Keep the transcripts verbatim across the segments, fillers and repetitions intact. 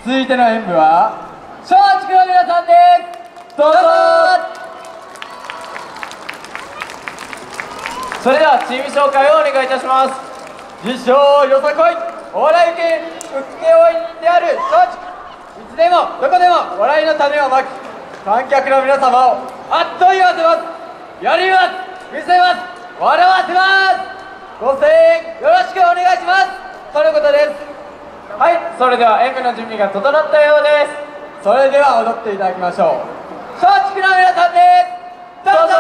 続いての演舞は松竹の皆さんです。どうぞ。それではチーム紹介をお願いいたします。実証よさこいお笑い系請負人である松竹、いつでもどこでも笑いの種をまき、観客の皆様をあっと言わせます。やります、見せます、笑わせます。ご声援よろしくお願いしますとのことです。はい、それでは演舞の準備が整ったようです。それでは踊っていただきましょう。松竹の皆さんです。どうぞ。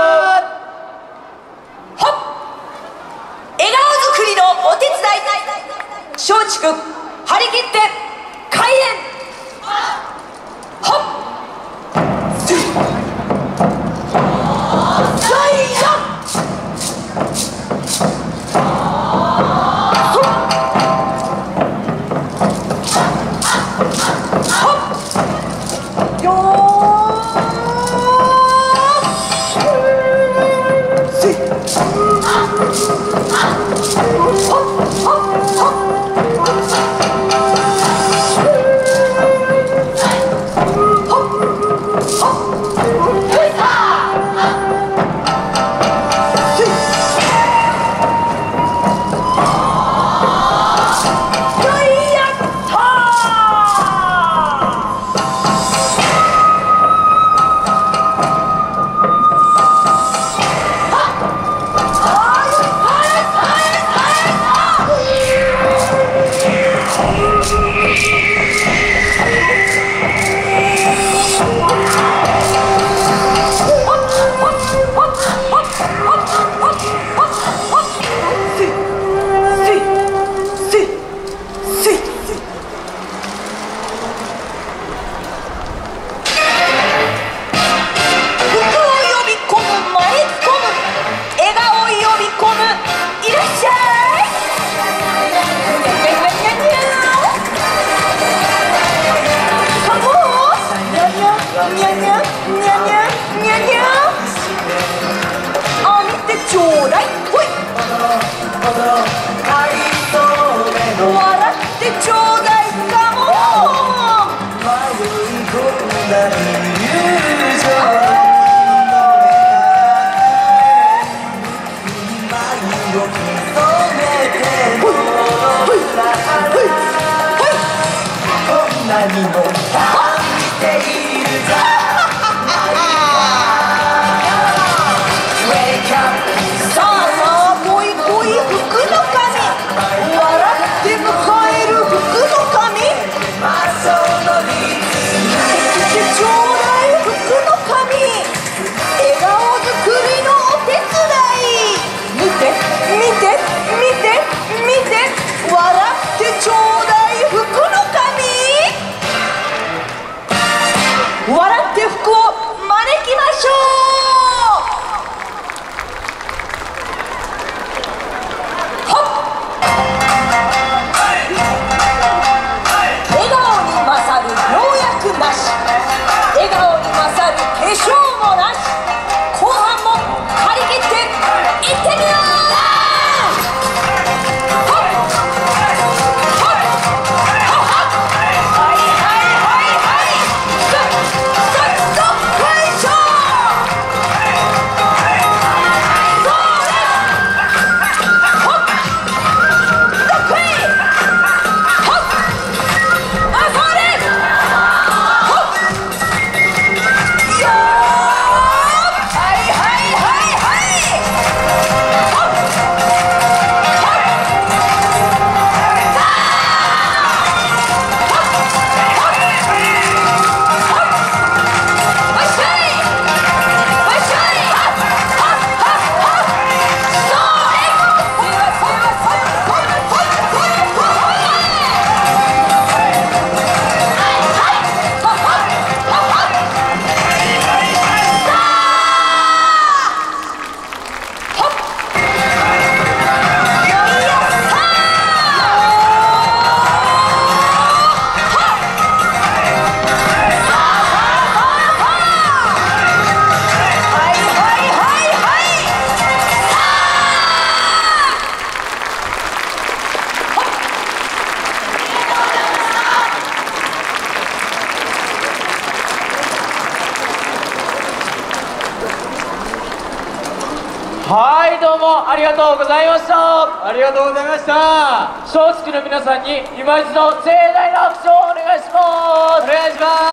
はっ、笑顔作りのお手伝い、松竹張り切って開演。はっ、 笑ってはい、どうもありがとうございました。ありがとうございました。松竹の皆さんに今一度盛大な拍手をお願いします。お願いします。